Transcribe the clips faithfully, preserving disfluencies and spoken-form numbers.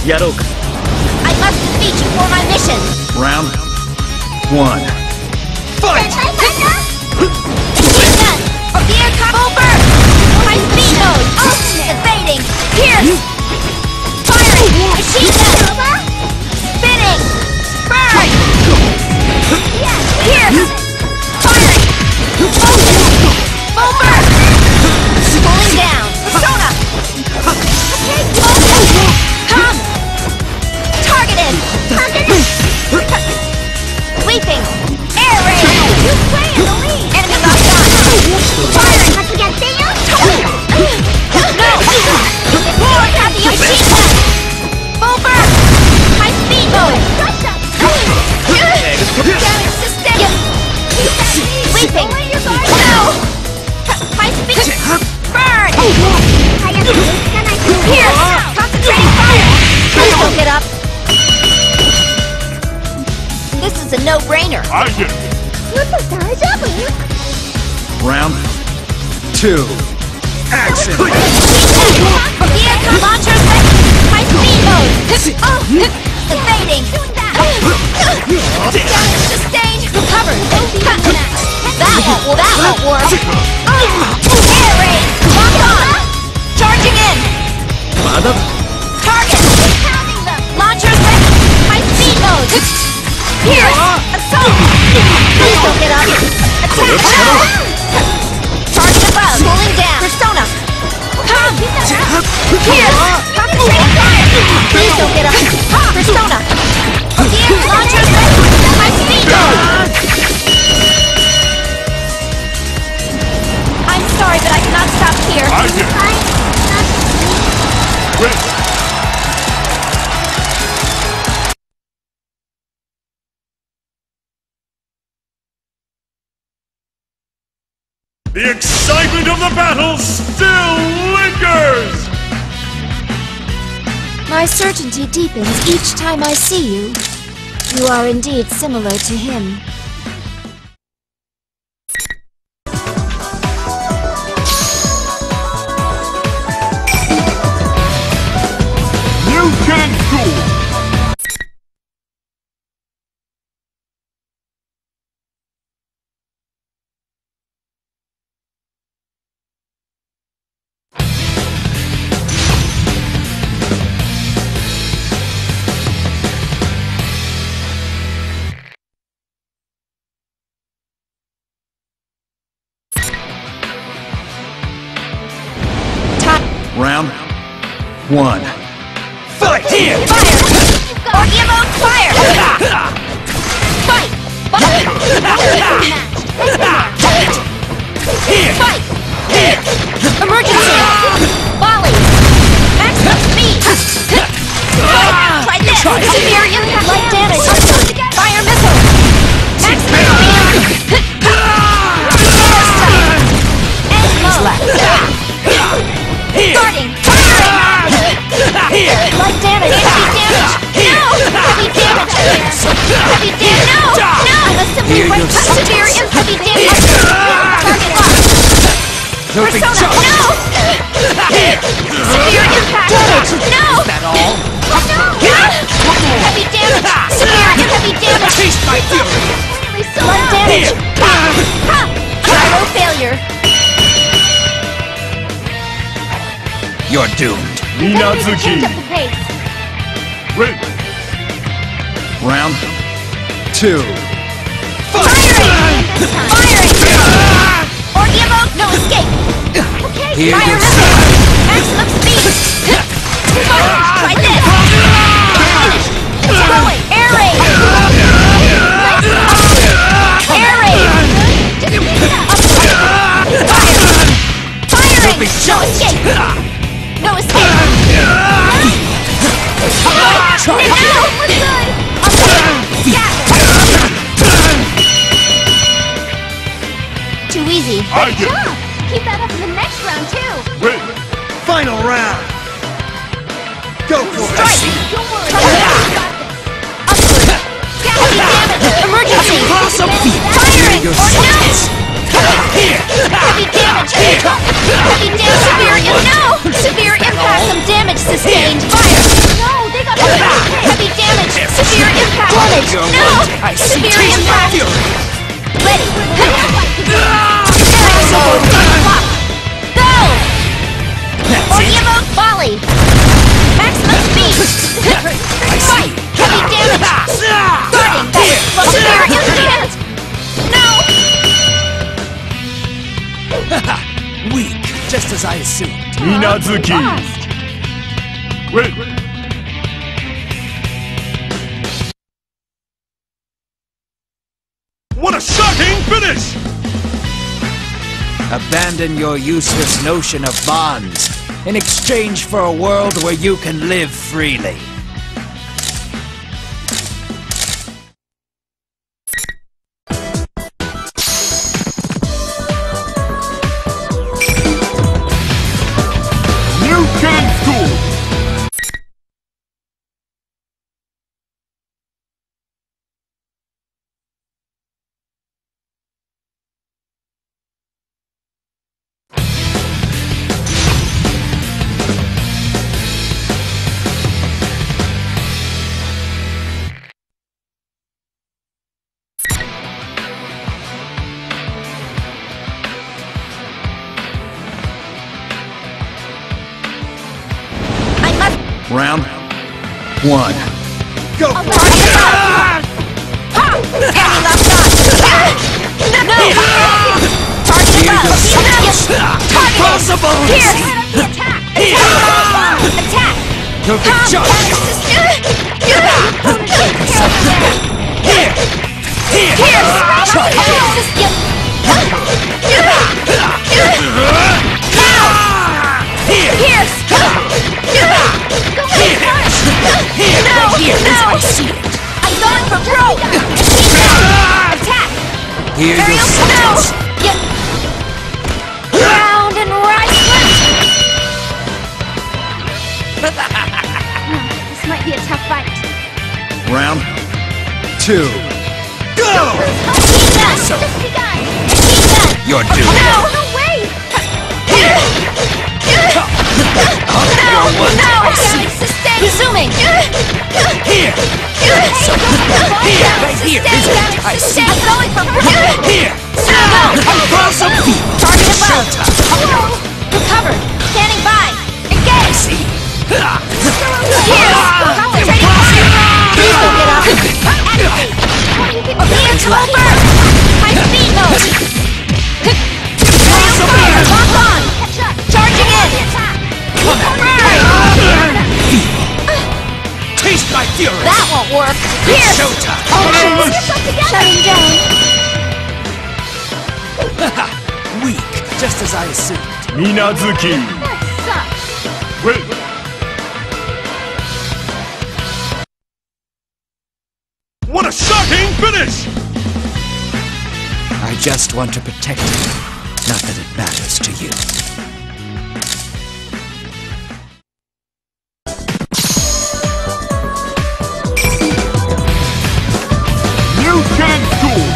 やろうか。 I must defeat you for my mission. Round one. Fight! Machine gun! Gear combo burst! High speed mode! Ultimate! Evading! Pierce! Firing! Machine gun! Spinning! Burn! Pierce! Firing! Ultimate! Full burst! Pulling down! Persona! Come! Targeted! Targeted! Sweeping! Air raid! You play in the lead! Enemy locked on! Firing! Have to get down? No! More happy machine gun! Full burst! High speed mode! Damage sustained! Sweeping! No! High speed! Burn! Pierce! Concentrating fire! Please don't get up! This is a no-brainer. I get it. Round two. Action! Gear launchers ready! High speed mode! Evading! Damage sustained! Recovered! That won't, that won't work! Air raid! Lock on! Charging in! Target! Launchers ready! High speed mode! Pierce! Assault! Please don't get up! Attack! Target above! Pulling down! Persona! Come! Pierce! Concentrating fire! Please don't get up! Persona! Gear launchers ready! High speed mode! I'm sorry, but I cannot stop here. I get it. Wait. The excitement of the battle still lingers! My certainty deepens each time I see you. You are indeed similar to him. You can do it! Round one. Fight! Here! Fire! Orgiamo, fire! Fight! Fight! Fight! Here! Emergency! Volley! Maximum speed! Try this! Severe impact! Light damage! Fire missile! Maximum speed! End mode! Starting! Firing! Light damage! Heavy damage! No! Heavy damage! Heavy damage! No! No! I must simply break severe and heavy damage! Target locked! Persona! No! Severe impact! No! Is that all? No! Heavy damage! Severe and heavy damage! Taste my fury! Light damage! Gyro failure! You're doomed. Minazuki! Wait! Round two. Firing! Firing! Orgiamo, no escape! Okay, Here fire you missile! Maximum speed! Try this! Finish! Destroy! Air raid! Air raid! Fire! Firing! No escape! No escape! Try it! No! We're good! Too easy. I get it. Keep that up in the next round, too! Wait! Final round. Go for Strike! it. Don't worry! Heavy damage! Emergency! Awesome feat. Firing! Your Or no! Here. Heavy damage! Heavy damage! Severe im- No! Severe impact! Some damage sustained! Fire! No! They got Imperium Blast! Ready! Go! Oreo Volley! Maximum speed! Fight! Heavy damage! Guarding! Imperium Dance! No! Weak, just as I assumed. Minazuki! Wait! What a shocking finish! Abandon your useless notion of bonds in exchange for a world where you can live freely. New Ken School! Round one. Go for it! Any left shot! No! Target above! Target! Impossible! Here! Attack! Attack! Perfect shot! Here! Here! Here! Try it! Here! Pierce! Here! Here! No! Here! No! I see it! I'm going for broke! Attack! Here's your Ariel, no! sentence! Yep. Round and right This might be a tough fight. Round two. Go! Achieve that! So- Just begun! Achieve that! You're Oh, doing no! it! No way! Here! No! You're one. No! I see it. Sustain! Resuming! Here! Here! Right here! Sustain! I see I'm it! going for broke! Here! No! Impossible! Target above! Showtime! Recovered! Standing by! Engage! See! Here! Concentrating fire! Please don't get up! Activate! Orleans full burst! High speed mode! Aerial fire! Lock on! Charging in! Come at me! Burn! Taste my fury! That won't work! Here! Showtime! Shutting down! Weak, just as I assumed. Minazuki! That sucks! Wait! What a shocking finish! I just want to protect you. Not that it matters to you. New Ken School!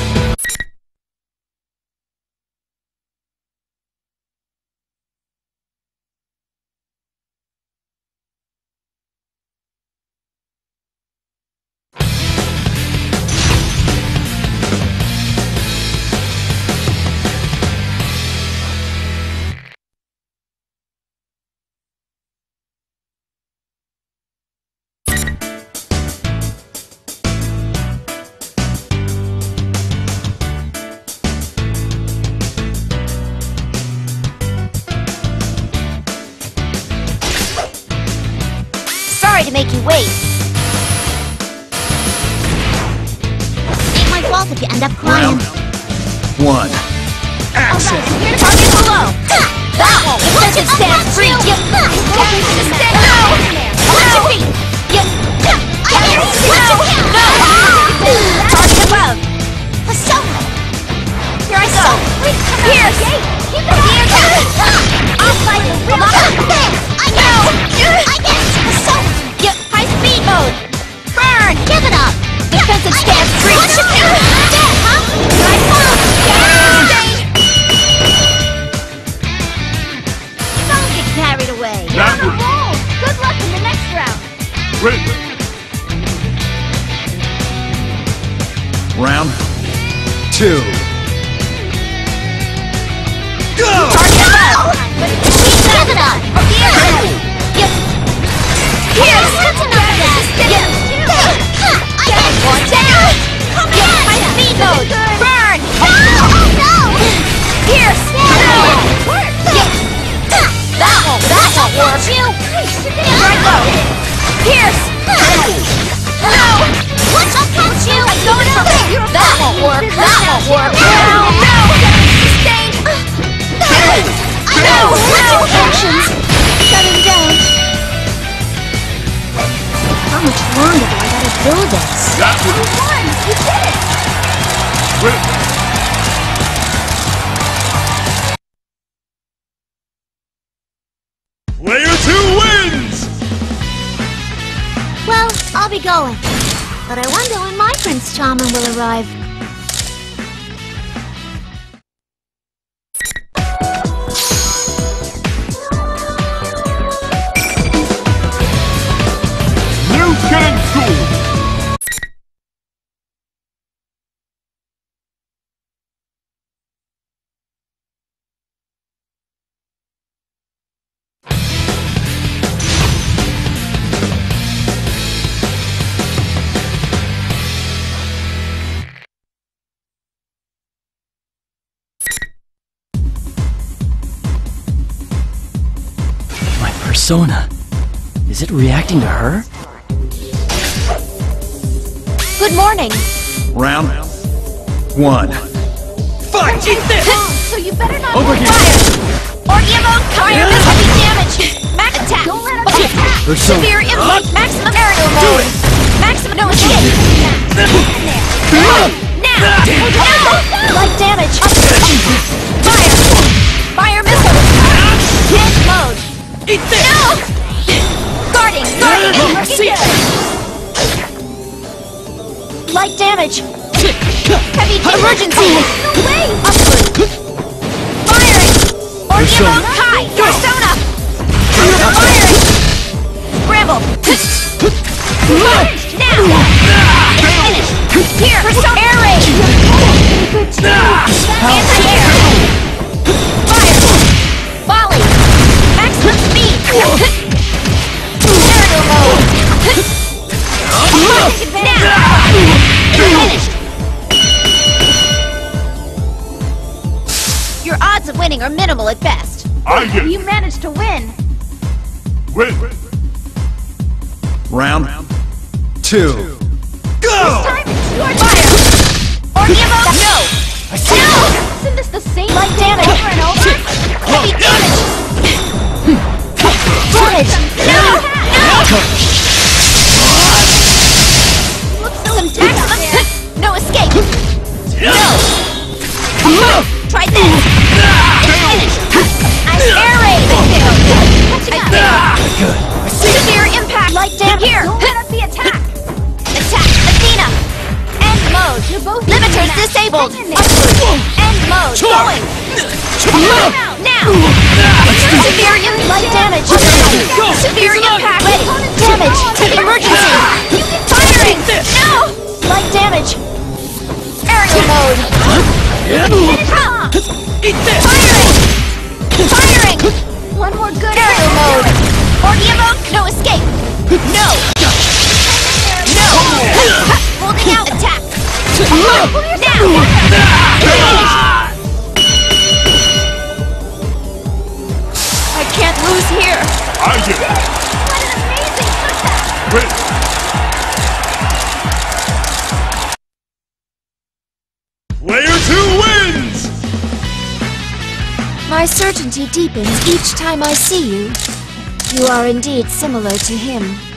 Sorry to make you wait. Ain't my fault if you end up crying. Round one. Action! Target below! That won't! It doesn't stand free! Yep! Stand no! Watch your feet! Yep! No! No! Target above! Here I go! Here! Here! I'll fight you! I know! I guess! Yep! High speed mode! Burn! Give it up! Defensive stance free! Dead, huh? I fall! Don't get carried away! You're on a Backward. roll! Good luck in the next round! Wait! two. Go! Target above! Give it up! Here! Yep. Here's that's enough of that! Yep. Get one down! Come on! My speed mode! Burn! Oh no! Pierce! No! Yep. That won't, that won't work! Right low! Pierce! No! Watch out, catch you! I'm going for it! That won't work! That won't work! No! No! Sustain! No! No! Actions! Shutting down. How much longer do I gotta do this? That was You won! You did it! great. Player two wins! Well, I'll be going. But I wonder when my Prince Charming will arrive. New King School! My persona. Is it reacting to her? Good morning! Round one. Fight! Eat this! So you better not Over here. Fire! Orgy mode, fire, heavy damage! Max attack! Don't let him attack! Persona. Severe impact, maximum aerial mode! Maximum no escape! Now! No! Light damage! Fire! Fire missile! Hit mode! Eat this! No! Guarding! Guarding! See it. Light damage! Heavy emergency! No way! Upward! Firing! Orgy mode, Kai! Persona! Firing! Bramble! Now! Finish! Here! Persona! Air raid! Anti-air! Fire! Volley! Maximum speed! Aerial mode! Now! Finished! Your odds of winning are minimal at best. I get You managed to win. win. Round two. Go! Time it's your fire! Or give up! No! No! Isn't this the same light damage over and over? Heavy damage! Damage! No! No! Some maximum! No escape! No! Try this! Finish! I'm air raid! I Good. Severe impact! Light damage! Here! Don't let us be attack! Attack! Athena! End mode! You're both limiters disabled! End mode! Going! Now! Severe impact! Light damage! Severe impact! Ready! Damage! Emergency! Firing! No! Light damage! Aerial mode! Eat this! Firing! Firing! One more good aerial mode! Orgy mode, no escape! No! No! Holding out! Attack! Now! I can't lose here! I get What an amazing comeback! win. Player two wins! My certainty deepens each time I see you. You are indeed similar to him.